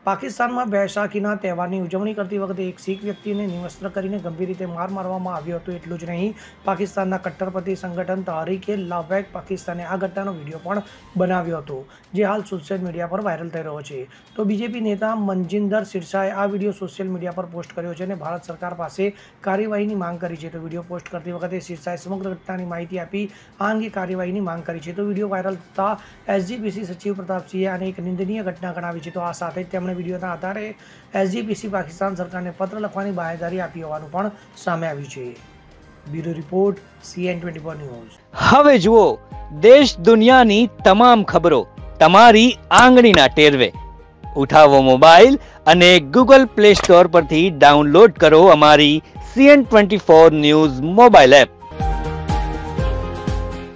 પાકિસ્તાનમાં બૈસાખીના તહેવારની ઉજવણી કરતી વખતે એક શીખ વ્યક્તિને નિવસ્ત્ર કરીને ગંભીર રીતે માર મારવામાં આવ્યો હતો। એટલું જ નહીં, પાકિસ્તાનના કટ્ટરપંથી સંગઠન તહરીક-એ-લાબૈક પાકિસ્તાને આ ઘટનાનો વિડીયો પણ બનાવ્યો હતો, જે હાલ સોશિયલ મીડિયા પર વાયરલ થઈ રહ્યો છે। તો બીજેપી નેતા મનજિંદર સિરસાએ આ વિડીયો સોશિયલ મીડિયા પર પોસ્ટ કર્યો છે અને ભારત સરકાર પાસે કાર્યવાહીની માંગ કરી છે। તો વિડીયો પોસ્ટ કરતી વખતે સિરસાએ સમગ્ર ઘટનાની માહિતી આપી આ અંગે કાર્યવાહીની માંગ કરી છે। તો વિડીયો વાયરલ થતાં એસજીપીસી સચિવ પ્રતાપસિંહે આને એક નિંદનીય ઘટના ગણાવી છે। તો આ સાથે જ તેમણે વિડીયોના આધારે એસજીપીસી પાકિસ્તાન સરકારને પત્ર લખવાની બાંહેધરી આપી હોવાનું પણ સામે આવ્યું છે। Bureau report CN24 news. હવે જુઓ દેશ દુનિયાની તમામ ખબરો તમારી આંગળીના ટેરવે। ઉઠાવો મોબાઈલ અને ગૂગલ પ્લે સ્ટોર પરથી ડાઉનલોડ કરો અમારી CN24 ન્યૂઝ મોબાઈલ એપ।